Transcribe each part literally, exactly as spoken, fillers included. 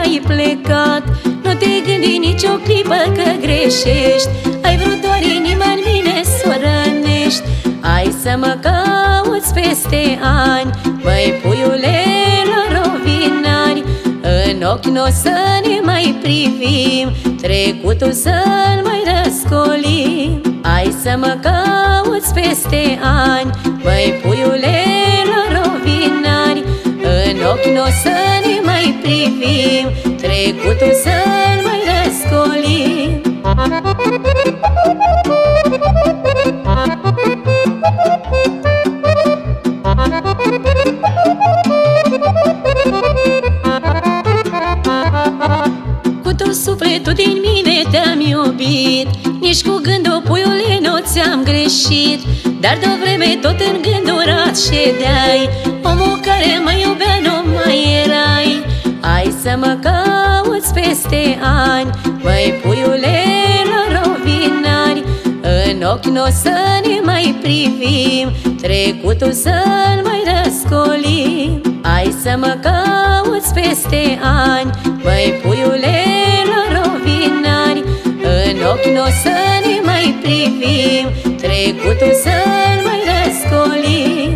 ai plecat. Nu te gândi nici o clipă că greșești, ai vrut doar inima în mine să o rănești. Hai să mă cauți peste ani, măi puiule la rovinari. În ochi n-o să ne mai privim, trecutul să-l mai răscolim. Hai să mă cauți peste ani, măi puiule la rovinari. În ochi n-o să ne mai privim, trecutul să-l mai răscolim. Cu tot sufletul din mine te-am iubit, nici cu gândul, puiule, nu ți-am greșit. Dar de-o vreme tot în gândurat ședeai, omul care mă iubea nu mai erai. Hai să mă cauți peste ani, măi puiule la rovinari. În ochi n-o să ne mai privim, trecutul să-l mai răscolim. Hai să mă cauți peste ani, măi puiule la rovinari. În ochi n-o să ne mai privim, trecutul să-l mai răscolim.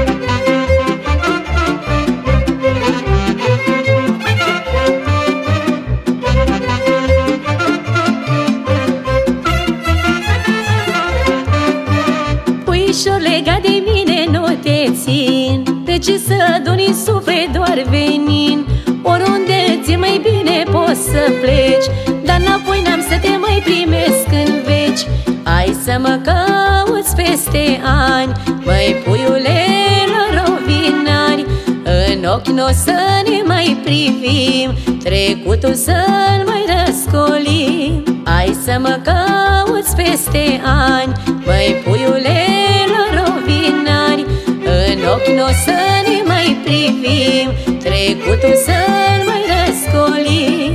Puișor, legat de mine nu te țin, de ce să aduni în suflet doar venin? Oriunde ți-e mai bine poți să pleci, dar înapoi n-am să te mai primesc în veci. Hai să mă cauți peste ani, măi puiule la rovinari. În ochi n-o să ne mai privim, trecutul să-l mai răscolim. Hai să mă cauți peste ani, măi puiule la rovinari. În ochi n-o să ne mai privim, trecutul să-l mai răscolim.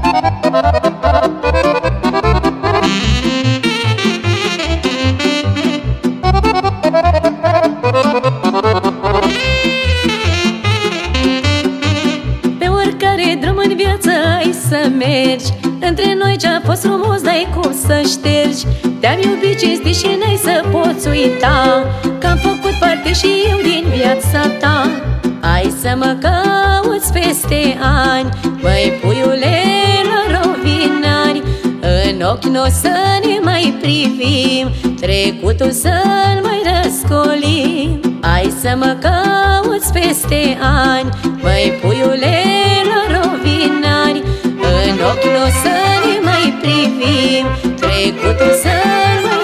Pe oricare drum în viață ai să mergi, între noi ce-a fost frumos n-ai cum să ștergi. Te-am iubit cinstit și n-ai să poți uita că am făcut parte și eu din viața ta. Hai să mă cauți peste ani, măi puiule la rovinari. În ochi n-o să ne mai privim, trecutul să-l mai răscolim. Hai să mă cauți peste ani, măi puiule la rovinari. În ochi n-o să ne mai privim, trecutul să-l mai